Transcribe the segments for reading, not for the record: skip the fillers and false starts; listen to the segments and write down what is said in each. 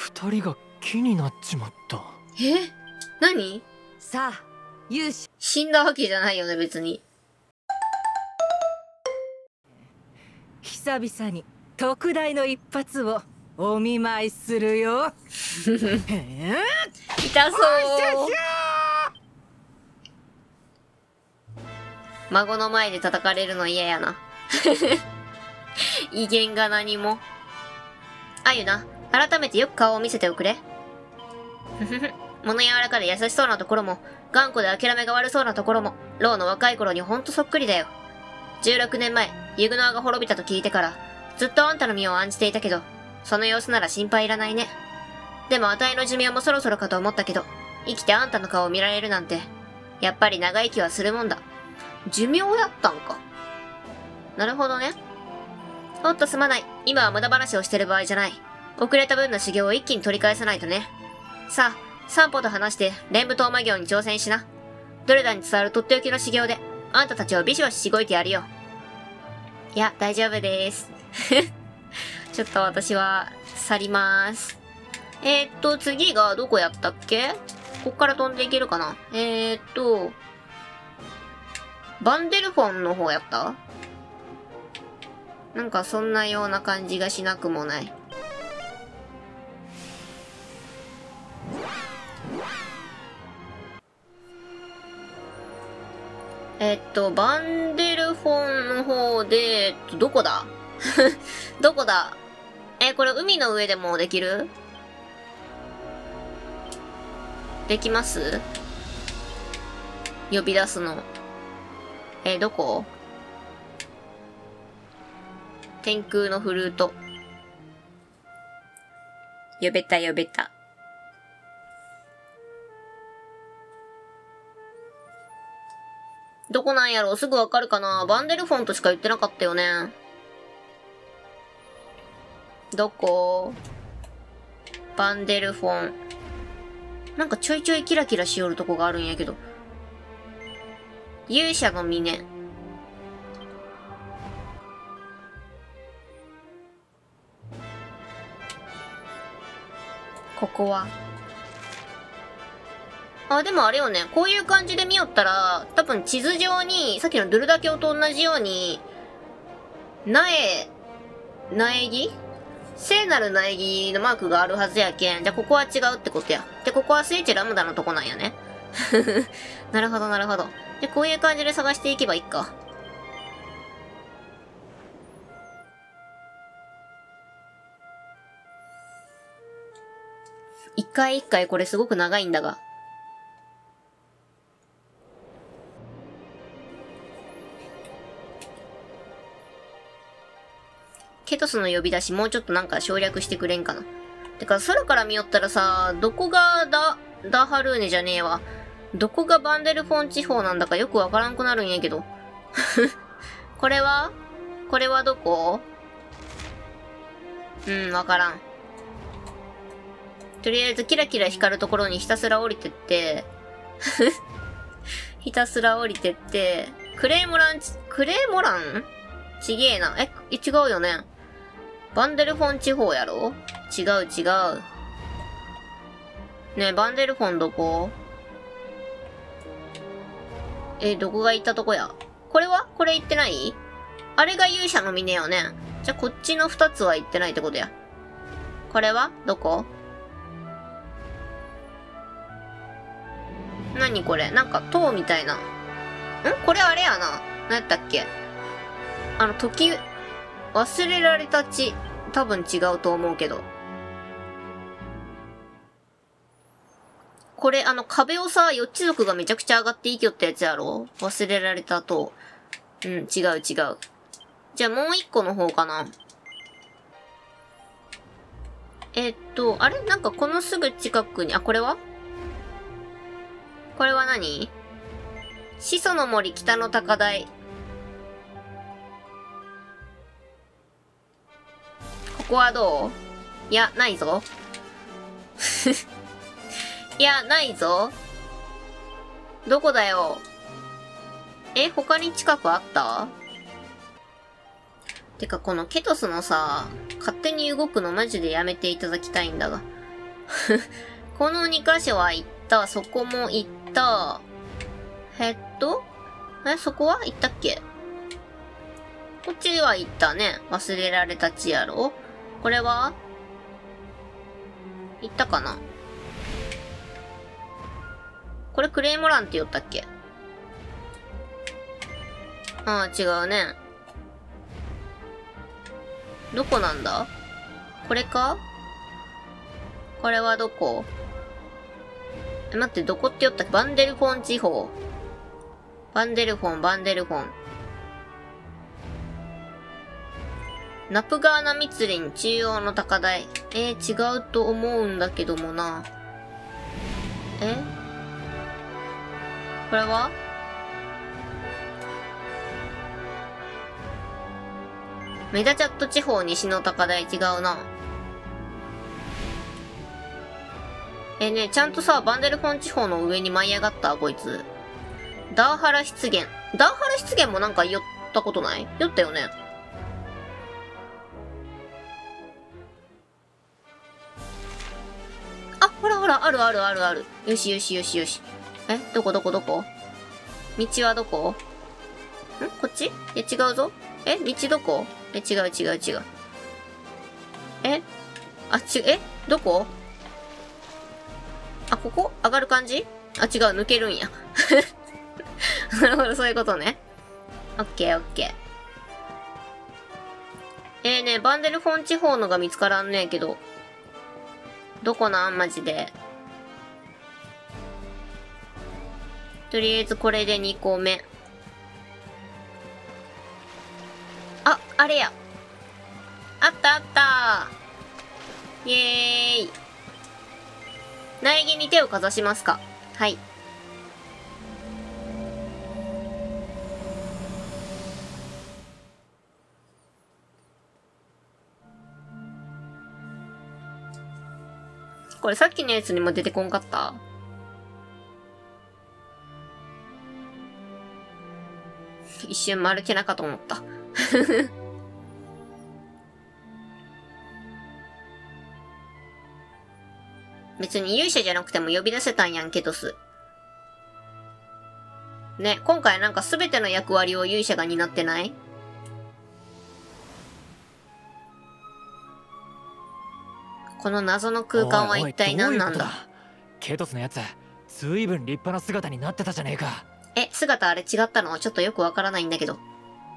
二人が木になっちまった。 え？何？ さあ、勇者。 死んだわけじゃないよね、別に。 久々に特大の一発をお見舞いするよ。 痛そう。孫の前で叩かれるの嫌やな。威厳が何も。あゆな、改めてよく顔を見せておくれ。ふふふ。物柔らかで優しそうなところも、頑固で諦めが悪そうなところも、ロウの若い頃にほんとそっくりだよ。16年前、ユグノアが滅びたと聞いてから、ずっとあんたの身を案じていたけど、その様子なら心配いらないね。でもあたいの寿命もそろそろかと思ったけど、生きてあんたの顔を見られるなんて、やっぱり長生きはするもんだ。寿命やったんか。なるほどね。おっとすまない。今は無駄話をしてる場合じゃない。遅れた分の修行を一気に取り返さないとね。さあ、散歩と話して蓮舞島魔行に挑戦しな。ドレダに伝わるとっておきの修行で、あんたたちをビシバシしごいてやるよ。いや、大丈夫です。ちょっと私は、去りまーす。次がどこやったっけ？こっから飛んでいけるかな？バンデルフォンの方やった？なんかそんなような感じがしなくもない。バンデルフォンの方で、どこだ？どこだ？これ海の上でもできる？できます？呼び出すの。どこ？天空のフルート。呼べた呼べた。どこなんやろ？すぐわかるかな？バンデルフォンとしか言ってなかったよね。どこ？バンデルフォン。なんかちょいちょいキラキラしよるとこがあるんやけど。勇者の峰。ここは。あ、でもあれよね。こういう感じで見よったら、多分地図上に、さっきのドゥルダ教と同じように、苗木聖なる苗木のマークがあるはずやけん。じゃあここは違うってことや。で、ここは聖地ラムダのとこなんやね。なるほどなるほど。で、こういう感じで探していけばいいか。一回一回これすごく長いんだが。ケトスの呼び出しもうちょっとなんか省略してくれんかな。てか空から見よったらさ、どこがダハルーネじゃねえわ。どこがバンデルフォン地方なんだかよくわからんくなるんやけど。これはどこ？わからん。とりあえずキラキラ光るところにひたすら降りてって、ひたすら降りてって、クレーモランちげえな。違うよね。バンデルフォン地方やろ？違う。ねえ、バンデルフォンどこ？どこが行ったとこや？これ行ってない？あれが勇者の峰よね。じゃあこっちの二つは行ってないってことや。これはどこ？何これ？なんか塔みたいな。これあれやな。何やったっけ？忘れられた地。多分違うと思うけど。これ壁をさ、ヨッチ族がめちゃくちゃ上がっていきよったやつやろ？忘れられた塔。違う。じゃあもう一個の方かな。あれ？なんかこのすぐ近くに、これは何？始祖の森北の高台。ここはどう？いや、ないぞ。いや、ないぞ。どこだよ。他に近くあった？てか、このケトスのさ、勝手に動くのマジでやめていただきたいんだが。 この2箇所は行った。そこも行った。そこは行ったっけ？こっちは行ったね。忘れられた地やろ？これは行ったかな？これクレイモランって言ったっけ？ああ、違うね。どこなんだ？これか？これはどこ？待って、どこって言ったっけ？バンデルフォン地方。バンデルフォン。ナプガーナ密林中央の高台。違うと思うんだけどもな。これは？メダチャット地方西の高台違うな。ねえ、ちゃんとさ、バンデルフォン地方の上に舞い上がったこいつ。ダーハラ湿原。ダーハラ湿原もなんか寄ったことない？寄ったよね。あ、ほらほら、ある。よし。どこ？道はどこ？こっち？違うぞ。道どこ？違う。どこ？あ、ここ？上がる感じ？あ、違う、抜けるんや。なるほど、そういうことね。オッケー。ねえ、バンデルフォン地方のが見つからんねえけど。どこなん？マジで。とりあえずこれで2個目。あ、あれや。あったイエーイ。苗木に手をかざしますか？はい。これさっきのやつにも出てこんかった？一瞬丸けなかと思った。別に勇者じゃなくても呼び出せたんやん、ケトス。ね、今回なんか全ての役割を勇者が担ってない？この謎の空間は一体何なんだ？ ケトスのやつ、ずいぶん立派な姿になってたじゃねえか。 姿あれ違ったの？ちょっとよくわからないんだけど。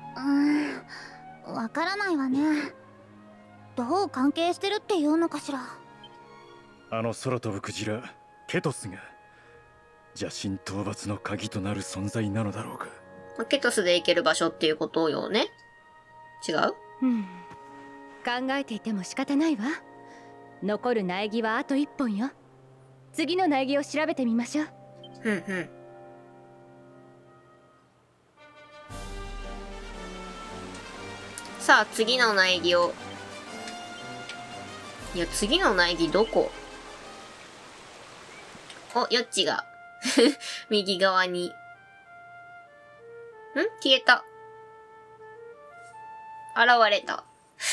わからないわね。どう関係してるっていうのかしら。 あの空飛ぶクジラケトスが邪神討伐の鍵となる存在なのだろうか。 ケトスで行ける場所っていうことよね？違う？ 考えていても仕方ないわ。残る苗木はあと1本よ。次の苗木を調べてみましょう。 さあ、次の苗木を。いや、次の苗木どこ？ヨッチが。右側に。消えた。現れた。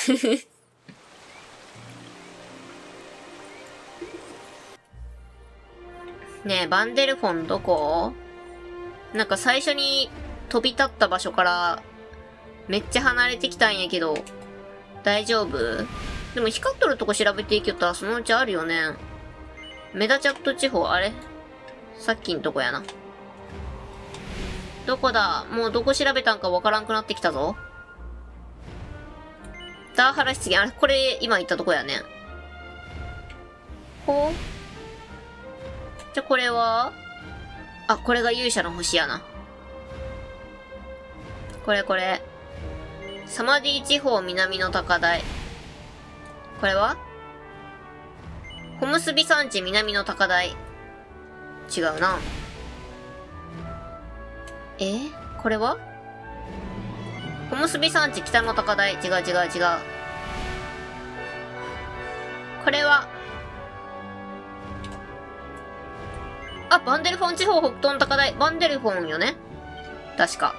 ねえ、バンデルフォンどこ？なんか最初に飛び立った場所からめっちゃ離れてきたんやけど、大丈夫？でも光っとるとこ調べていきよったらそのうちあるよね。メダチャット地方、あれ？さっきんとこやな。どこだ？もうどこ調べたんかわからんくなってきたぞ。ダーハラ湿原、あれ？これ今言ったとこやね。ほう？じゃ、これは？あ、これが勇者の星やな。これ。サマディ地方南の高台。これは？小結山地南の高台。違うな。これは？小結山地北の高台。違う。これは？あ、バンデルフォン地方北東の高台。バンデルフォンよね？確か。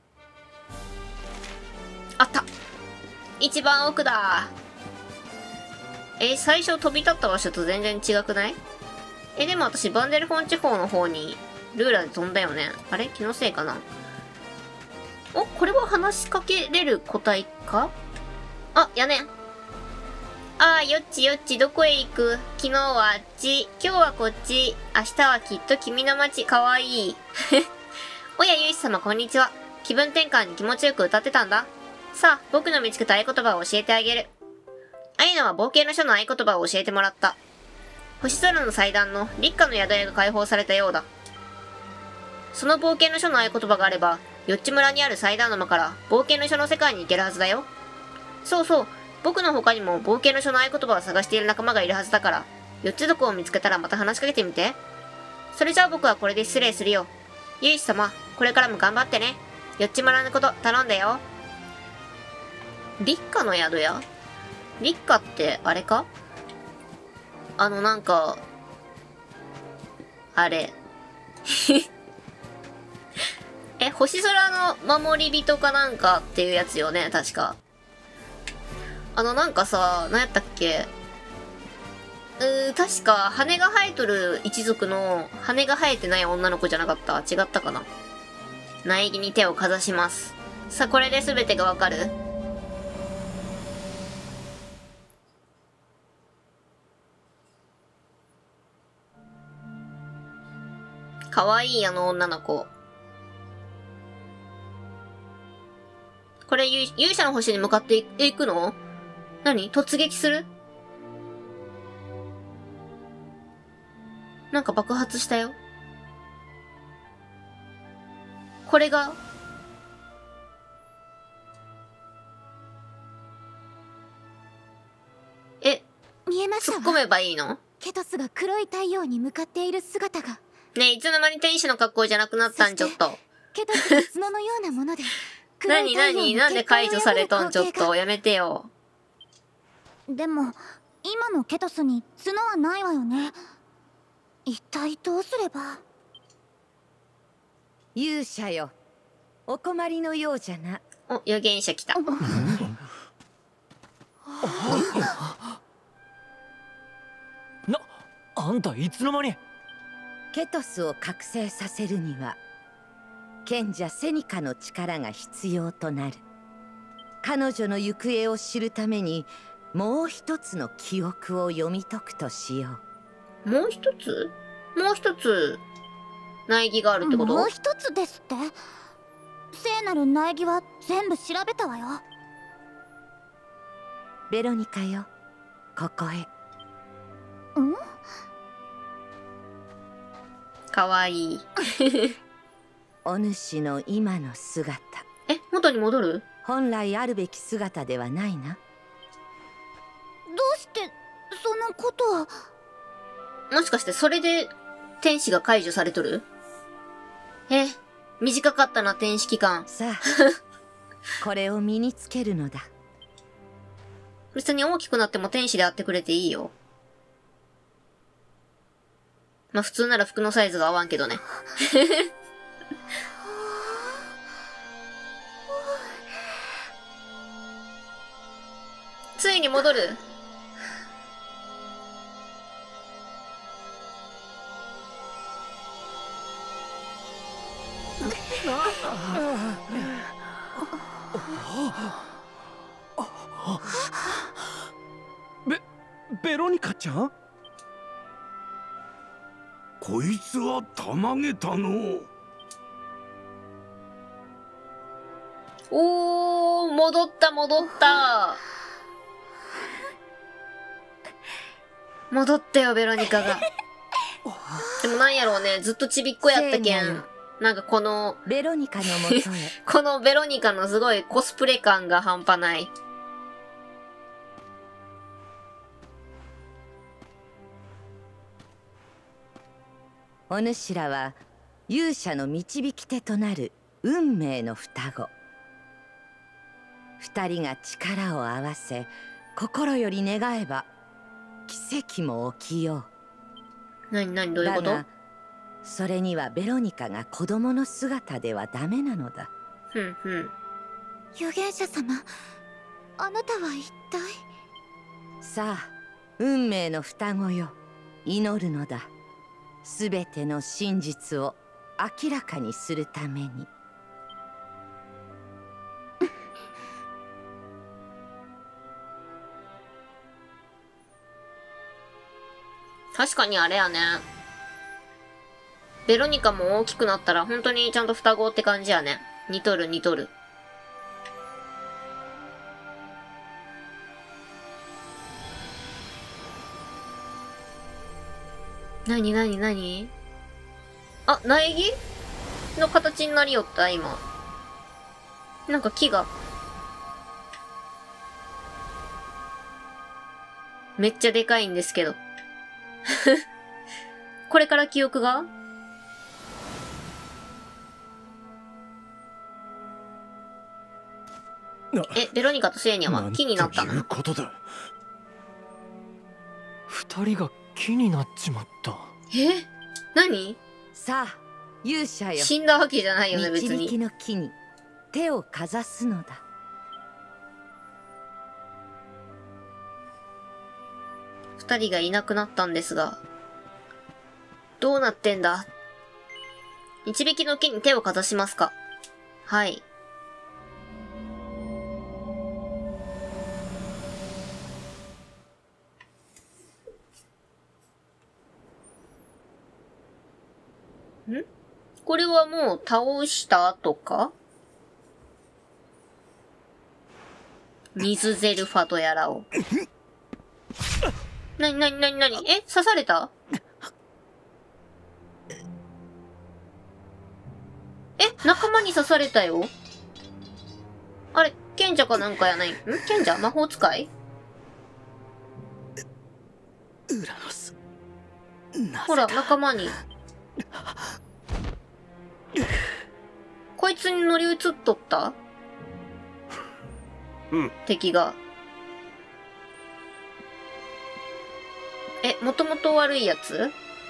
あった。一番奥だ。 最初飛び立った場所と全然違くない？でも私バンデルフォン地方の方にルーラーで飛んだよね。あれ気のせいかな。お、これは話しかけれる個体か？あ、やねん。ああ、よっちよっち、どこへ行く？昨日はあっち、今日はこっち、明日はきっと君の街、かわいい。おや、ゆいし様、こんにちは。気分転換に気持ちよく歌ってたんだ。さあ、僕の見つけた合言葉を教えてあげる。アイナは冒険の書の合言葉を教えてもらった。星空の祭壇の立夏の宿屋が開放されたようだ。その冒険の書の合言葉があれば、よっち村にある祭壇の間から冒険の書の世界に行けるはずだよ。そうそう、僕の他にも冒険の書の合言葉を探している仲間がいるはずだから、4つどこを見つけたらまた話しかけてみて。それじゃあ僕はこれで失礼するよ。ゆいし様、これからも頑張ってね。よっち村のこと頼んだよ。立夏の宿屋？立夏ってあれか？なんか、あれ。星空の守り人かなんかっていうやつよね、確か。なんかさ、何やったっけ？確か、羽が生えとる一族の、羽が生えてない女の子じゃなかった？違ったかな？苗木に手をかざします。さあ、これで全てがわかる？かわいい、女の子。これ、勇者の星に向かっていくの？何？突撃する？なんか爆発したよ。これが見えましたわ。 突っ込めばいいの？ ケトスが黒い太陽に向かっている姿が。 ねえ、いつの間に天使の格好じゃなくなったん？ちょっと。 ケトスが角のようなもので黒い太陽のなんで解除されとん？ちょっとやめてよ。 でも今のケトスに角はないわよね。一体どうすれば。 勇者よ、お困りのようじゃな。 お、預言者来た。 あんたいつの間に？ ケトスを覚醒させるには賢者セニカの力が必要となる。彼女の行方を知るためにもう一つの記憶を読み解くとしよう。もう一つ苗木があるってこと？ もう一つですって？聖なる苗木は全部調べたわよ。 ベロニカよ、ここへ。 かわいい。 お主の今の姿。 元に戻る？ 本来あるべき姿ではないな。 どうしてそのことは？ もしかしてそれで天使が解除されとる？短かったな、天使期間。 さあ、これを身につけるのだ。 別に大きくなっても天使であってくれていいよ。まあ普通なら服のサイズが合わんけどね。ついに戻る。 ベロニカちゃん？ こいつはたまげたの。 おー、戻った戻ったよ、ベロニカが。でもなんやろうね、ずっとちびっこやったけん。なんかこの、 ベロニカのもとへ。 このベロニカのすごいコスプレ感が半端ない。 お主らは勇者の導き手となる運命の双子。二人が力を合わせ心より願えば奇跡も起きよう。 どういうこと？ だがそれにはベロニカが子供の姿ではダメなのだ。 預言者様、あなたは一体？ さあ、 運命の双子よ、祈るのだ。すべての真実を明らかにするために。 確かにあれやね。ベロニカも大きくなったら本当にちゃんと双子って感じやね。似とる似とる。なになになに？あ、苗木の形になりよった、今。なんか木が。めっちゃでかいんですけど。これから記憶が？え、ベロニカとシエニャは木になったの？ なんということだ。 二人が木になっちまった。 え？何？ さあ、勇者よ。 死んだわけじゃないよね、別導きに。 の木に手をかざすのだ。 二人がいなくなったんですが。どうなってんだ？導きの木に手をかざしますか？はい。これはもう倒した後か？水ゼルファとやらを。なにえ？刺された？え？仲間に刺されたよ。あれ、賢者かなんかやない？賢者？魔法使い？ ウラノス。 ほら、仲間に。こいつに乗り移っとった？敵が。え、もともと悪いやつ？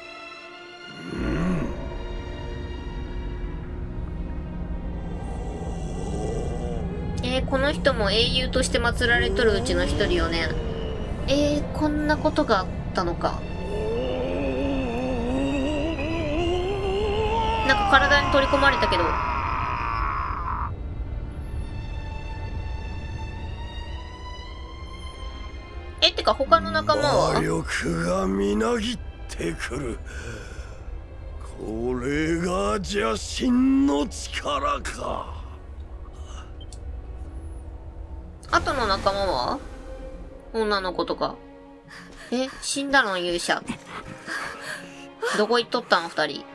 この人も英雄として祀られとるうちの一人よね。こんなことがあったのか。なんか体に取り込まれたけど。てか他の仲間は？ 魔力がみなぎってくる。これが邪神の力か。 後の仲間は？女の子とか。死んだの勇者。どこ行っとったの二人。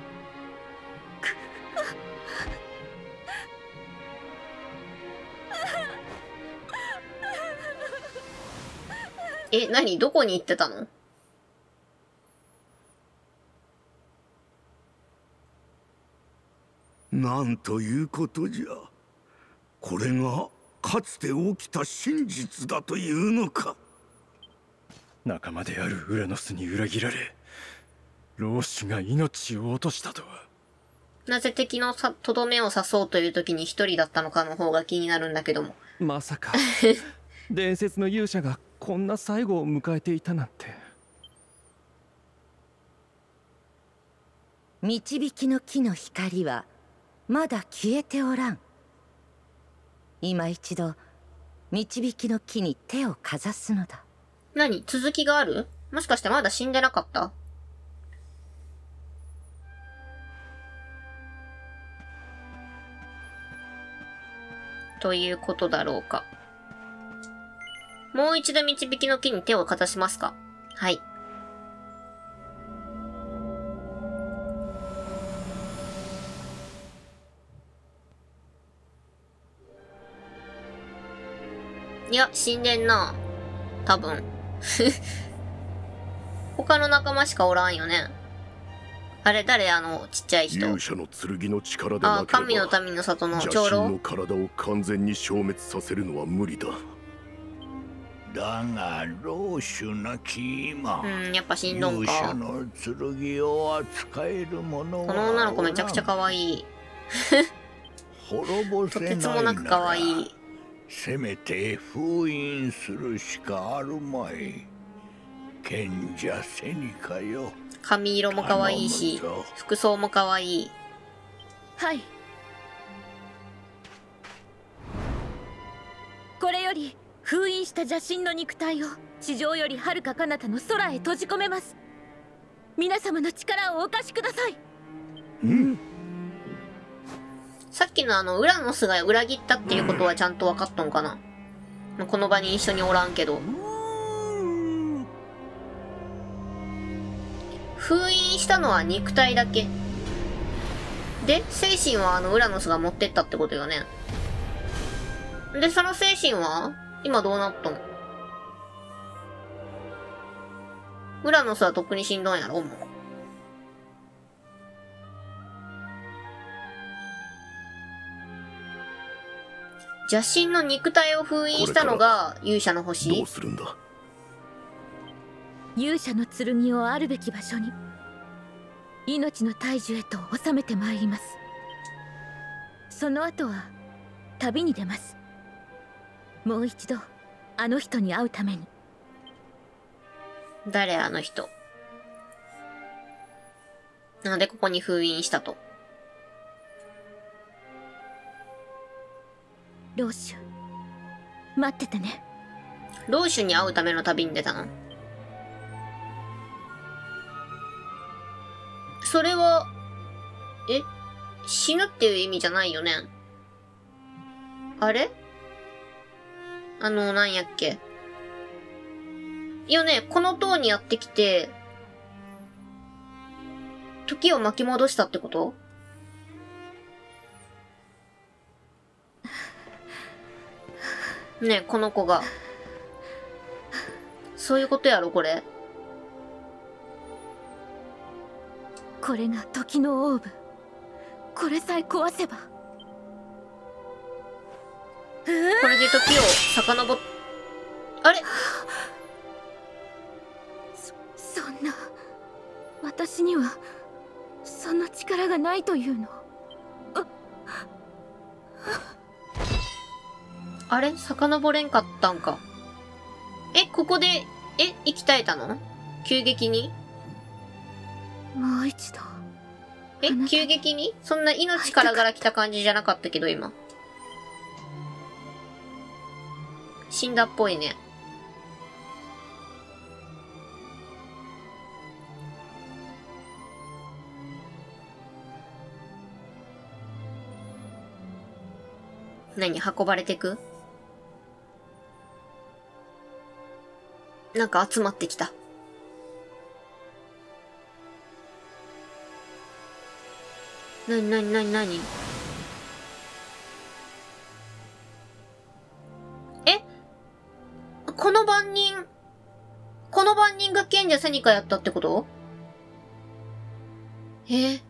何？どこに行ってたの？ なんということじゃ。これがかつて起きた真実だというのか。 仲間であるウラノスに裏切られ、老主が命を落としたとは。 なぜ敵のとどめを刺そうという時に一人だったのかの方が気になるんだけども。 まさか伝説の勇者がこんな最後を迎えていたなんて。 導きの木の光はまだ消えておらん。今一度導きの木に手をかざすのだ。 何？続きがある？もしかしてまだ死んでなかった？ということだろうか。もう一度導きの木に手をかざしますか？はい。いや、死んでんな。多分。他の仲間しかおらんよね。あれ、誰？ちっちゃい人。 勇者の剣の力でなければ神の民の里の長老。 邪神の体を完全に消滅させるのは無理だ。 だが老主なき今、 やっぱ死んどんか。 勇者の剣を扱える者はこの女の子めちゃくちゃ可愛い。 滅ぼせないならとてつもなく可愛い。 せめて封印するしかあるまい。 賢者セニカよ。 髪色も可愛いし、服装も可愛い。 はい。これより封印した邪神の肉体を地上より遥か彼方の空へ閉じ込めます。皆様の力をお貸しください。 うん。 さっきのウラノスが裏切ったっていうことはちゃんと分かったのかな。この場に一緒におらんけど。封印したのは肉体だけ。で、精神はウラノスが持ってったってことよね。で、その精神は今どうなったの？ウラノスはとっくに死んどんやろもう。邪神の肉体を封印したのが勇者の星？ どうするんだ？ 勇者の剣をあるべき場所に、命の大樹へと収めてまいります。その後は旅に出ます。もう一度あの人に会うために。 誰あの人？なのでここに封印したと。 老主、待っててね。 老主に会うための旅に出たの？それは、死ぬっていう意味じゃないよね。あれ？なんやっけ。いやね、この塔にやってきて、時を巻き戻したってこと？ねえ、この子が。そういうことやろ、これ。 これが時のオーブ。これさえ壊せば。 これで時を遡っ、あれ？ そんな、私にはそんな力がないというの？ あれ？遡れんかったんか。ここで、息絶えたの？急激に？ もう一度。 急激に？そんな命からがら来た感じじゃなかったけど、今。死んだっぽいね。何？運ばれてく？なんか集まってきた。なにこの番人が賢者セニカやったってこと？